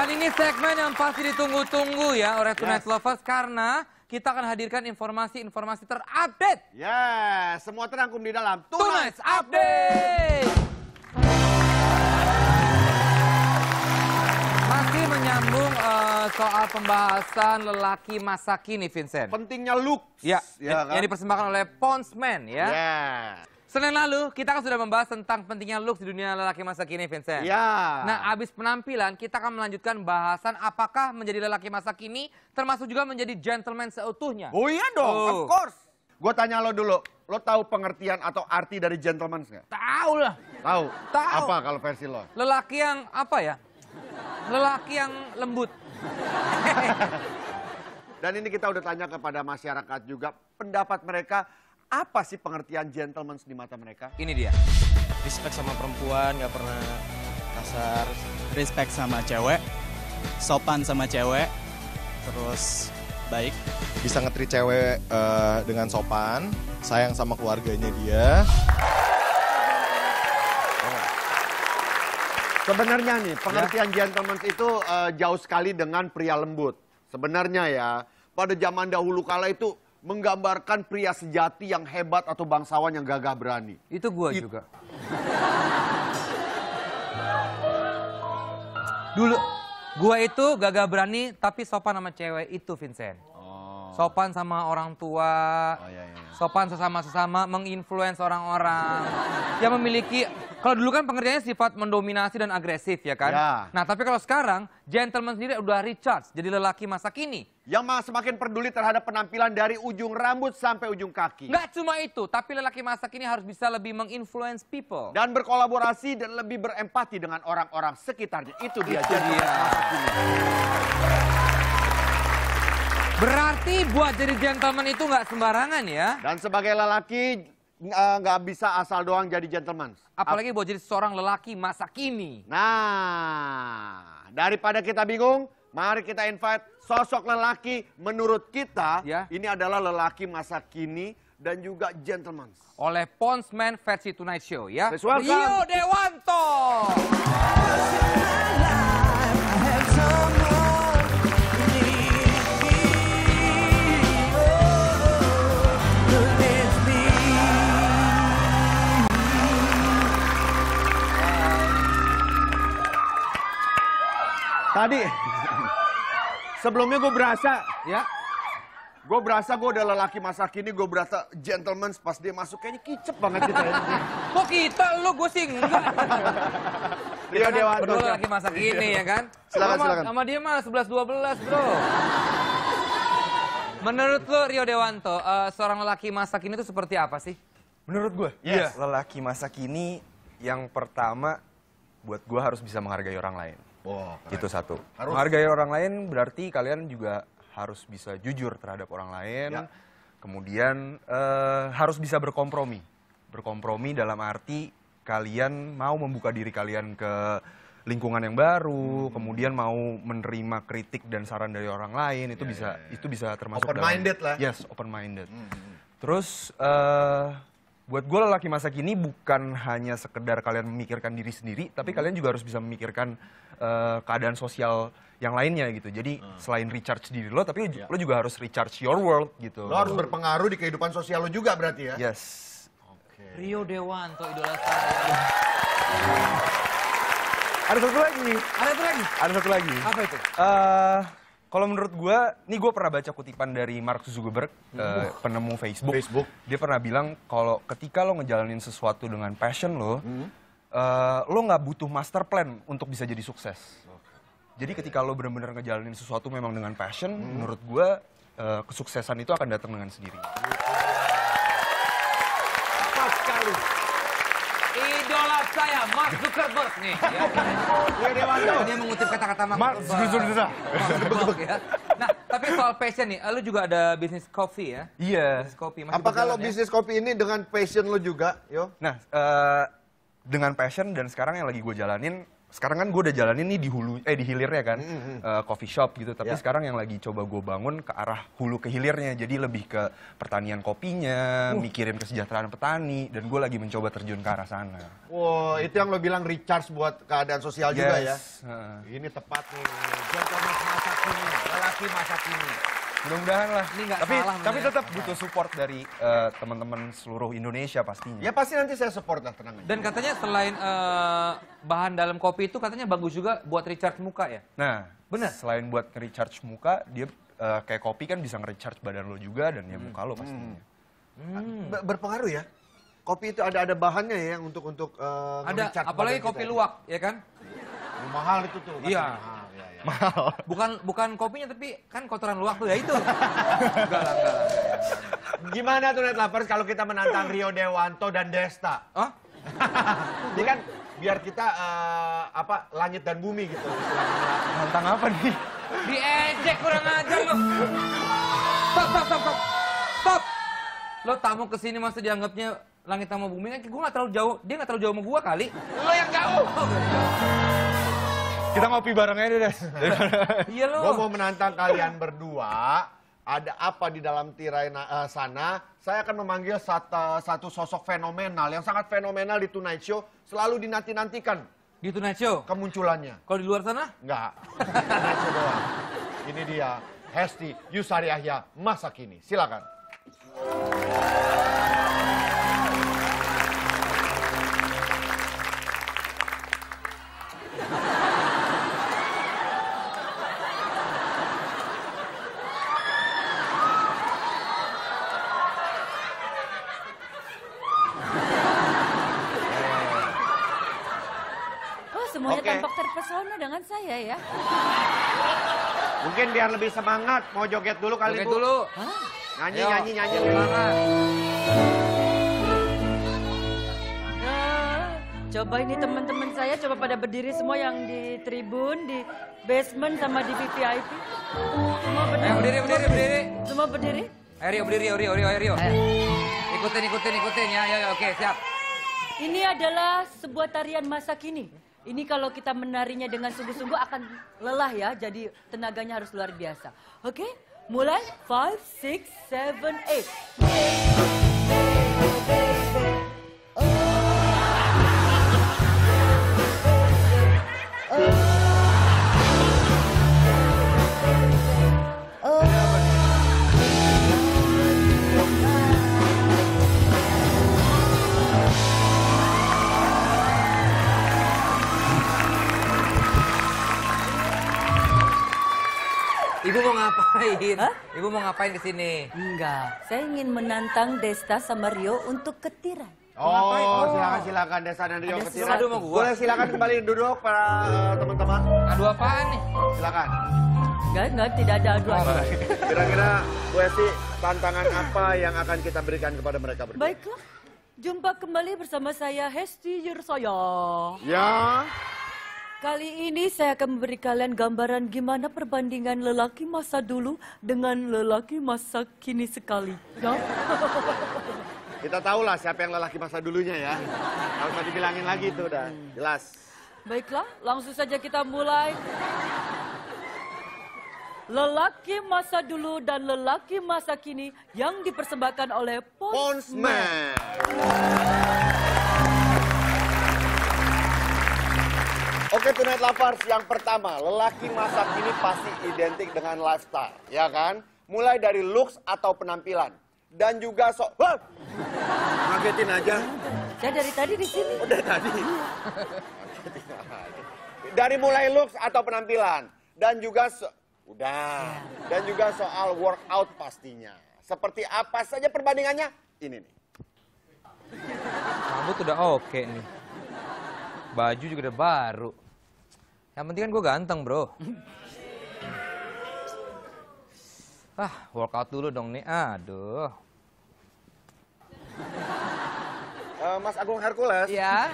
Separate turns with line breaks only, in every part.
Dan ini segmen yang pasti ditunggu-tunggu ya oleh Tonight Lovers karena kita akan hadirkan informasi-informasi terupdate.
Ya, semua terangkum di dalam
Tonight Update. Masih menyambung soal pembahasan lelaki masa kini, Vincent.
Pentingnya looks.
Ya,
kan?
yang dipersembahkan oleh Ponsman ya.
Ya.
Senin lalu kita kan sudah membahas tentang pentingnya looks di dunia lelaki masa kini, Vincent.
Ya.
Nah, abis penampilan kita akan melanjutkan bahasan apakah menjadi lelaki masa kini termasuk juga menjadi gentleman seutuhnya.
Oh iya dong,
Oh.
of course. Gue tanya lo dulu, lo tahu pengertian atau arti dari gentleman nggak?
Tahu lah.
Tahu.
Tahu.
Apa kalau versi lo?
Lelaki yang apa ya? Lelaki yang lembut.
Dan ini kita udah tanya kepada masyarakat juga, pendapat mereka apa sih pengertian gentleman di mata mereka?
Ini dia.
Respect sama perempuan, gak pernah kasar. Respect sama cewek, sopan sama cewek, terus baik.
Bisa nge-treat cewek dengan sopan, sayang sama keluarganya dia.
Sebenarnya nih, pengertian gentleman itu jauh sekali dengan pria lembut. Sebenarnya ya, pada zaman dahulu kala itu menggambarkan pria sejati yang hebat atau bangsawan yang gagah berani.
Itu gua juga. Dulu gua itu gagah berani tapi sopan sama cewek itu, Vincent. Sopan sama orang tua, sopan sesama-sesama, menginfluence orang-orang. Yang memiliki, kalau dulu kan pengertiannya sifat mendominasi dan agresif ya kan?
Ya.
Nah tapi kalau sekarang, gentleman sendiri udah recharge, jadi lelaki masa kini.
Yang semakin peduli terhadap penampilan dari ujung rambut sampai ujung kaki.
Nggak cuma itu, tapi lelaki masa kini harus bisa lebih menginfluence people.
Dan berkolaborasi dan lebih berempati dengan orang-orang sekitarnya. Itu dia
Itu
gentleman
dia.
masa kini.
Berarti buat jadi gentleman itu nggak sembarangan ya?
Dan sebagai lelaki nggak bisa asal doang jadi gentleman.
Apalagi buat jadi seorang lelaki masa kini.
Nah, daripada kita bingung, mari kita invite sosok lelaki menurut kita
Ya.
ini adalah lelaki masa kini dan juga gentleman.
Oleh Ponsman versi Tonight Show ya.
Let's welcome.
Rio Dewanto.
Tadi, sebelumnya gue berasa,
Ya.
gue udah lelaki masa kini, gue berasa gentleman pas dia masuk kayaknya kicep banget kita ya.
Kok kita lu gue sih enggak.
Rio Dewanto.
Berdua lelaki masa kini ya kan.
Silakan,
Sama-
silakan.
Sama dia mah 11-12 bro. Menurut lu Rio Dewanto, seorang lelaki masa kini itu seperti apa sih?
Menurut gue,
Yes.
lelaki masa kini yang pertama buat gue harus bisa menghargai orang lain.
Wow, keren.
Itu satu.
Harus.
Menghargai orang lain berarti kalian juga harus bisa jujur terhadap orang lain.
Ya.
Kemudian harus bisa berkompromi. Berkompromi dalam arti kalian mau membuka diri kalian ke lingkungan yang baru, kemudian mau menerima kritik dan saran dari orang lain, itu bisa termasuk
Open-minded lah.
Yes, open minded. Terus buat gue lelaki masa kini bukan hanya sekedar kalian memikirkan diri sendiri, tapi kalian juga harus bisa memikirkan keadaan sosial yang lainnya gitu. Jadi selain recharge diri lo, tapi lo juga harus recharge your world gitu.
Lo harus berpengaruh di kehidupan sosial lo juga berarti ya?
Yes.
Rio Dewanto idola saya.
Ada satu lagi.
Ada apa lagi?
Ada satu lagi.
Apa itu?
Kalau menurut gue, nih gue pernah baca kutipan dari Mark Zuckerberg, penemu Facebook. Dia pernah bilang kalau ketika lo ngejalanin sesuatu dengan passion lo, lo nggak butuh master plan untuk bisa jadi sukses. Jadi ketika lo benar-benar ngejalanin sesuatu memang dengan passion, menurut gue kesuksesan itu akan datang dengan sendiri.
Pas sekali.
Idola saya Mark Zuckerberg nih. Ya.
Rio Dewanto.
Dia mengutip kata-kata
Mark Zuckerberg.
Zuckerberg ya. Nah, tapi soal passion nih, lu juga ada bisnis coffee ya?
Iya.
Bisnis kopi. Masih
Apa kalau
berjalan, ya?
bisnis kopi ini dengan passion lo juga, yo?
Nah, dengan passion dan sekarang yang lagi gue jalanin, sekarang kan gue udah jalanin nih di hilirnya kan, coffee shop gitu. Tapi sekarang yang lagi coba gue bangun ke arah hulu ke hilirnya. Jadi lebih ke pertanian kopinya, mikirin kesejahteraan petani. Dan gue lagi mencoba terjun ke arah sana.
Wow, itu yang lo bilang recharge buat keadaan sosial juga ya. Ini tepat nih. Gentleman masa kini, lelaki masa kini.
Mudah-mudahan lah.
Ini nggak
Tapi
salah,
tetap butuh support dari teman-teman seluruh Indonesia pastinya.
Ya pasti nanti saya support lah, tenang aja.
Dan katanya selain bahan dalam kopi itu katanya bagus juga buat recharge muka ya?
Nah,
Bener?
selain buat nge-recharge muka, dia kayak kopi kan bisa nge-recharge badan lo juga dan ya muka lo pastinya.
Berpengaruh ya? Kopi itu ada bahannya ya untuk
Ada,
nge-recharge
apalagi
badan
kopi
kita.
luwak, ya kan?
Mahal itu tuh.
Iya.
Mahal, ya.
Bukan kopinya tapi kan kotoran luwak tuh ya itu. Enggak lah.
Gimana tuh Net Lovers kalau kita menantang Rio Dewanto dan Desta?
Oh?
Ini kan biar kita langit dan bumi gitu.
Nantang apa nih?
Diejek kurang ajar lo. Stop. Lo tamu kesini masa dianggapnya langit sama bumi kan gue gak terlalu jauh. Dia gak terlalu jauh sama gue kali.
Lo yang jauh.
Kita ngopi bareng aja deh, Des.
Iya lo.
Gue mau menantang kalian berdua. Ada apa di dalam tirai sana? Saya akan memanggil satu sosok fenomenal yang sangat fenomenal di Tonight Show. Selalu dinanti-nantikan
Di Tonight Show.
kemunculannya.
Kalau di luar sana?
Enggak. Tonight Show doang. Ini dia Hesti Yusari Yahya masa kini. Silakan.
Semuanya
Oke.
tampak terpesona dengan saya ya.
Mungkin biar lebih semangat mau joget dulu kali
Joget
Bu.
dulu.
Nyanyi.
Semangat.
Coba ini teman-teman saya coba pada berdiri semua yang di tribun, di basement sama di VVIP. Semua berdiri.
Ayo berdiri.
Semua berdiri.
Ayo Rio. Ikutin ya. Ya, oke, siap.
Ini adalah sebuah tarian masa kini. Ini kalau kita menarinya dengan sungguh-sungguh akan lelah ya, jadi tenaganya harus luar biasa. Oke, mulai 5, 6, 7, 8.
Ibu mau ngapain?
Hah?
Ibu mau ngapain ke sini?
Enggak, saya ingin menantang Desta sama Rio untuk ke tirai.
Oh, silakan Desa dan Rio
Ada
ketiran.
sesuatu sama gua.
Boleh silakan kembali duduk para teman-teman.
Adu apaan nih?
Silakan.
Enggak, tidak ada adu-adu.
Kira-kira Bu Esti, tantangan apa yang akan kita berikan kepada mereka berdua?
Baiklah, jumpa kembali bersama saya Hesti Yursaya.
Ya.
Kali ini saya akan memberi kalian gambaran gimana perbandingan lelaki masa dulu dengan lelaki masa kini sekali. Ya?
Kita tahulah siapa yang lelaki masa dulunya ya. Kalau mau dibilangin lagi itu udah jelas.
Baiklah, langsung saja kita mulai. Lelaki masa dulu dan lelaki masa kini yang dipersembahkan oleh
Ponsman. Oke, Tonight Lovers, yang pertama, lelaki masa kini pasti identik dengan lifestyle, ya kan? Mulai dari looks atau penampilan. Dan juga ngagetin aja.
Saya dari tadi di sini.
Udah tadi. Dari mulai looks atau penampilan. Dan juga Dan juga soal workout pastinya. Seperti apa saja perbandingannya? Ini nih.
Rambut udah oke nih. Baju juga udah baru. Yang penting kan gue ganteng, bro. Workout dulu dong nih. Aduh.
Mas Agung Hercules.
Ya.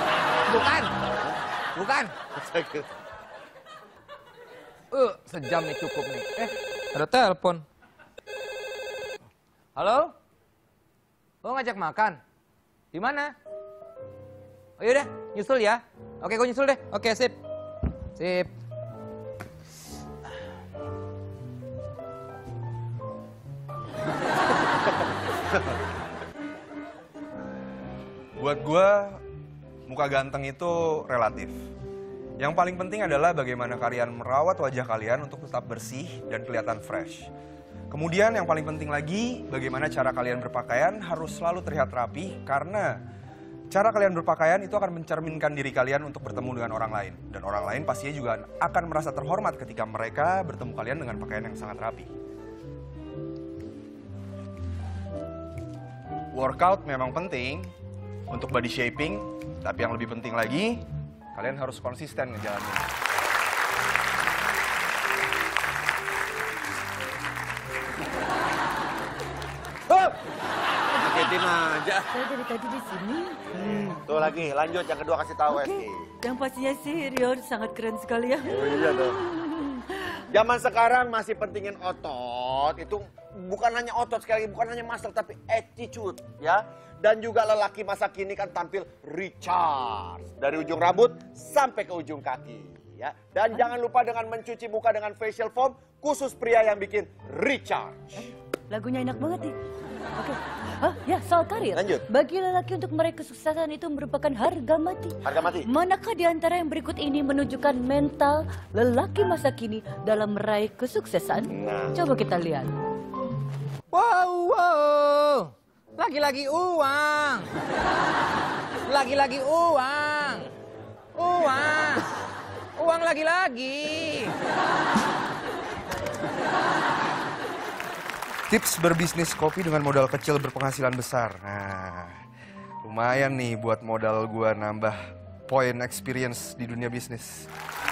Bukan. Sejam nih cukup nih. Ada telepon. Halo? Lo ngajak makan? Di mana? Oh yaudah, nyusul ya. Oke, gue nyusul deh. Oke, sip. Sip.
Buat gue, muka ganteng itu relatif. Yang paling penting adalah bagaimana kalian merawat wajah kalian untuk tetap bersih dan kelihatan fresh. Kemudian yang paling penting lagi, bagaimana cara kalian berpakaian harus selalu terlihat rapi karena cara kalian berpakaian itu akan mencerminkan diri kalian untuk bertemu dengan orang lain. Dan orang lain pastinya juga akan merasa terhormat ketika mereka bertemu kalian dengan pakaian yang sangat rapi. Workout memang penting untuk body shaping, tapi yang lebih penting lagi, kalian harus konsisten ngejalanin.
Sakitin aja.
Saya dari tadi di sini.
Tuh lagi, lanjut yang kedua kasih tahu
Oke,
Esti.
yang pastinya sih Rio sangat keren sekali ya.
Oh iya dong. Zaman sekarang masih pentingin otot, itu bukan hanya otot sekali lagi, bukan hanya muscle tapi attitude ya. Dan juga lelaki masa kini kan tampil recharge dari ujung rambut sampai ke ujung kaki ya. Dan jangan lupa dengan mencuci muka dengan facial foam khusus pria yang bikin recharge.
Lagunya enak banget nih. Oke. Hah, ya soal karir.
Lanjut.
Bagi lelaki untuk meraih kesuksesan itu merupakan harga mati.
Harga mati.
Manakah di antara yang berikut ini menunjukkan mental lelaki masa kini dalam meraih kesuksesan?
Nah.
Coba kita lihat.
Wow. Lagi-lagi uang. Lagi-lagi uang. Uang. Uang lagi-lagi.
Tips berbisnis kopi dengan modal kecil berpenghasilan besar. Nah, lumayan nih buat modal gua nambah poin experience di dunia bisnis.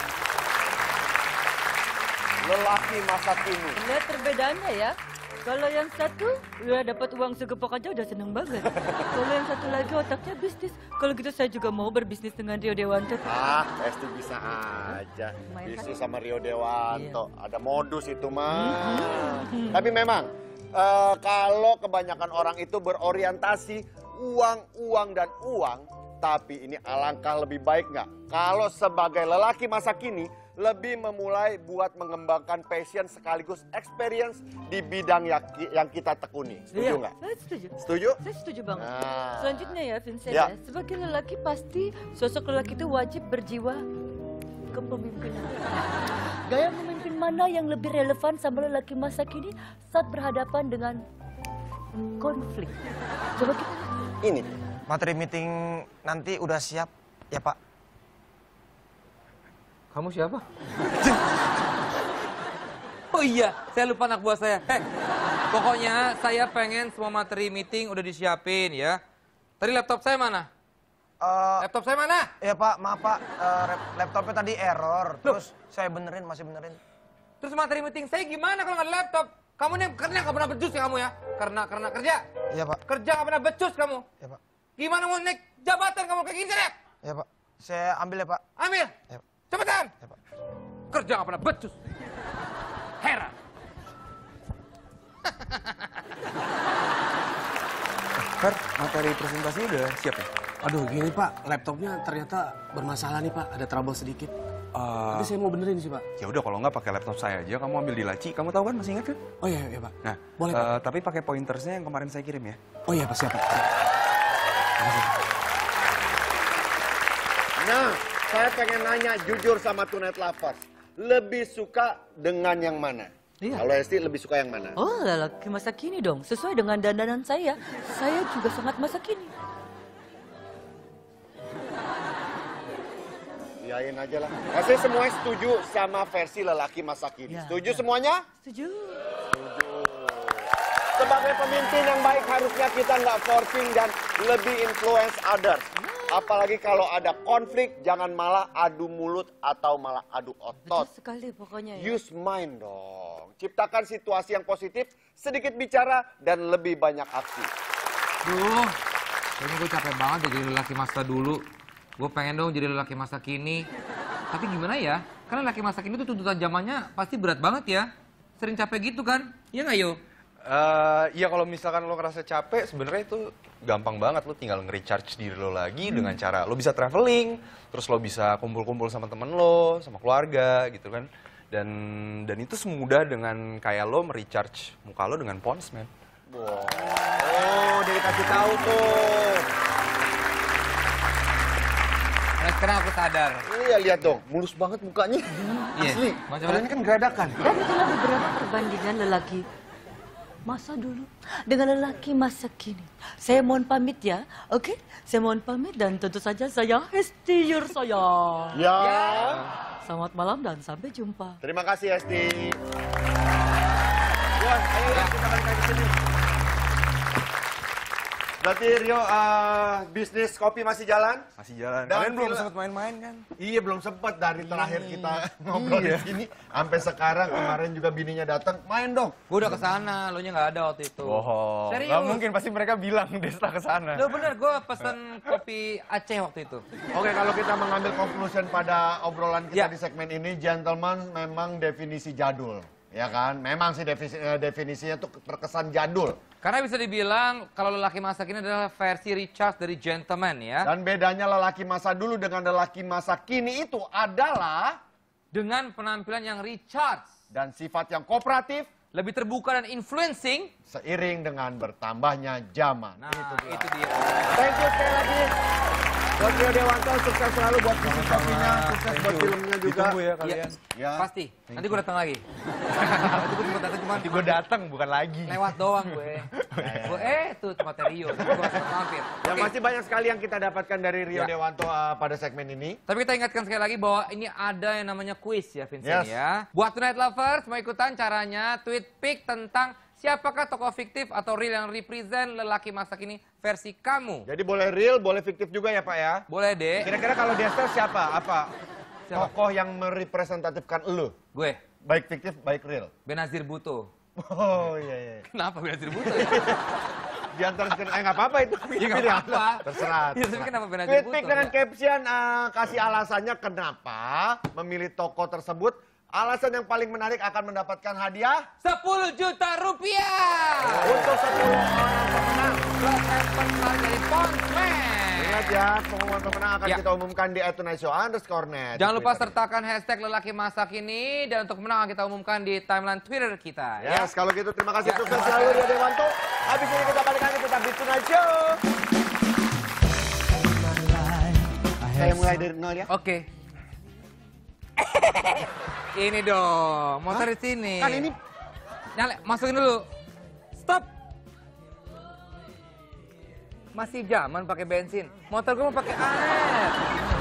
Lelaki masa kini.
Lihat perbedaannya ya. Kalau yang satu udah dapat uang segepok aja udah seneng banget. Kalau yang satu lagi otaknya bisnis. Kalau gitu saya juga mau berbisnis dengan Rio Dewanto.
Ah, Esti bisa aja.
Lumayan
Bisnis
kan?
sama Rio Dewanto. Ada modus itu mah. Tapi memang kalau kebanyakan orang itu berorientasi uang, dan uang. Tapi ini alangkah lebih baik nggak? Kalau sebagai lelaki masa kini lebih memulai buat mengembangkan passion sekaligus experience di bidang yang kita tekuni. Setuju nggak?
Saya setuju.
Setuju?
Saya setuju banget.
Nah.
Selanjutnya ya Vincent
Ya.
ya. Sebagai lelaki pasti sosok lelaki itu wajib berjiwa kepemimpinan. Gaya memimpin mana yang lebih relevan sama lelaki masa kini saat berhadapan dengan konflik? Coba kita
Ini.
Materi meeting nanti udah siap ya Pak?
Kamu siapa? Oh iya, saya lupa anak buah saya. Pokoknya saya pengen semua materi meeting udah disiapin ya. Tadi laptop saya mana? Laptop saya mana?
Ya Pak, maaf Pak, laptopnya tadi error. Terus saya benerin, masih benerin.
Terus materi meeting saya gimana kalau nggak ada laptop? Kamu nih kerja nggak pernah becus ya kamu ya? Karena kerja.
Iya Pak,
Kerja nggak pernah becus kamu.
ya Pak,
Gimana mau naik jabatan kamu kayak gini ya?
ya Pak. Saya ambil ya Pak.
Ambil.
Ya Pak.
Cepetan.
Ya Pak.
Kerja nggak pernah becus. Heran.
Fer, materi presentasinya udah siap ya?
Aduh gini Pak, laptopnya ternyata bermasalah nih Pak, ada trouble sedikit. Tapi saya mau benerin sih Pak.
Ya udah kalau nggak pakai laptop saya aja, kamu ambil di laci. Kamu tahu kan, masih ingat kan?
Oh iya, iya Pak.
Nah,
Boleh Pak.
tapi pakai pointersnya yang kemarin saya kirim ya.
Oh iya Pak, siap Pak.
Nah, saya pengen nanya jujur sama Tonight Lovers. Lebih suka dengan yang mana?
Iya.
Kalau Esti lebih suka yang mana?
Oh, lelaki masa kini dong. Sesuai dengan dandanan saya. Saya juga sangat masa kini.
Iyain aja lah. Pasti semua setuju sama versi lelaki masa kini.
Ya,
Setuju
ya.
semuanya?
Setuju.
Sebagai pemimpin yang baik harusnya kita nggak forcing dan lebih influence others. Apalagi kalau ada konflik, jangan malah adu mulut atau malah adu otot.
Betul sekali pokoknya ya.
Use mind dong. Ciptakan situasi yang positif, sedikit bicara, dan lebih banyak aksi.
Duh, kayaknya gue capek banget ya jadi lelaki masa dulu. Gue pengen dong jadi lelaki masa kini. Tapi gimana ya? Karena lelaki masa kini tuh tuntutan zamannya pasti berat banget ya. Sering capek gitu kan? Iya nggak Yo?
Iya kalau misalkan lo ngerasa capek, sebenarnya itu gampang banget, lo tinggal nge-recharge diri lo lagi dengan cara lo bisa traveling, terus lo bisa kumpul-kumpul sama temen lo, sama keluarga gitu kan. Dan itu semudah dengan kayak lo merecharge muka lo dengan Pond's, man.
Wow. Oh, dia dikasih tahu tuh.
Nah, sekarang aku sadar.
Iya, lihat dong, mulus banget mukanya.
Iya.
Asli,
Macam
orangnya kan geradakan.
Dan itulah beberapa perbandingan lelaki masa dulu dengan lelaki masa kini. Saya mohon pamit ya, oke? Saya mohon pamit dan tentu saja saya Hestiur saya.
Ya.
Selamat malam dan sampai jumpa.
Terima kasih, Esti. Wan, ayo lah, kita balik ke sini. Berarti Rio, bisnis kopi masih jalan?
Masih jalan.
Dan
Kalian belum
film-
sempat main-main kan?
Iya, belum sempat dari terakhir kita ngobrol di sini. Sampai sekarang, kemarin juga bininya datang. Main dong.
Gue udah kesana, lo nya nggak ada waktu itu.
Bohong.
Serius?
Gak mungkin, pasti mereka bilang Desta ke sana.
Lo bener, gue pesen kopi Aceh waktu itu.
Oke, kalau kita mengambil conclusion pada obrolan kita
Ya.
di segmen ini, gentleman memang definisi jadul. Ya kan? Memang sih definisinya tuh terkesan jadul.
Karena bisa dibilang kalau lelaki masa kini adalah versi recharge dari gentleman ya.
Dan bedanya lelaki masa dulu dengan lelaki masa kini itu adalah
Dengan penampilan yang recharge,
dan sifat yang kooperatif
lebih terbuka dan influencing.
seiring dengan bertambahnya zaman.
Nah, itu dia.
Thank you sekali lagi. Buat Rio Dewanto, sukses selalu buat bisnis kopinya, sukses buat filmnya juga.
Ditunggu ya
Iya,
kalian.
Ya.
pasti. Nanti gue datang lagi. Nanti gue cuma datang cuma
Nanti gue datang, bukan lagi.
lewat doang gue. Gue tuh tempat Rio. Gue mampir.
Yang
Oke.
masih banyak sekali yang kita dapatkan dari Rio
Ya.
Dewanto pada segmen ini.
Tapi kita ingatkan sekali lagi bahwa ini ada yang namanya quiz ya Vincent
Yes.
ya. Buat Tonight Lovers mau ikutan caranya tweet pic tentang siapakah tokoh fiktif atau real yang represent lelaki masa kini versi kamu.
Jadi boleh real, boleh fiktif juga ya Pak ya?
Boleh deh.
Kira-kira kalau Desta siapa? Apa?
Siapa?
Tokoh yang merepresentatifkan lu?
Gue,
Baik fiktif, baik real.
Benazir Bhutto.
Oh iya iya.
Kenapa Benazir Bhutto ya?
Di antara sekian, nggak apa-apa itu.
Iya, nggak apa-apa.
Terserah.
Iya, tapi kenapa Benazir
Tweet
Bhutto?
pic dengan
Ya.
caption, kasih alasannya kenapa memilih tokoh tersebut. Alasan yang paling menarik akan mendapatkan hadiah
10 juta rupiah.
untuk 10 orang pemenang.
Plus handphone dari Ponsman.
Ingat ya, pengumuman pemenang akan
Ya.
kita umumkan di @tunightshow_net.
Jangan lupa sertakan hashtag lelaki masa kini dan untuk menang kita umumkan di timeline Twitter kita. Ya.
Yes, kalau gitu terima kasih
Ya,
sukses
terima
selalu
kasih.
Rio Dewanto. Habis ini kita balik lagi tetap di Tonight Show. Saya mulai dari nol ya.
Oke. Ini dong, motor di sini.
Kan ini
Nyale, masukin dulu. Stop. Masih zaman pakai bensin. Motor gue mau pakai air.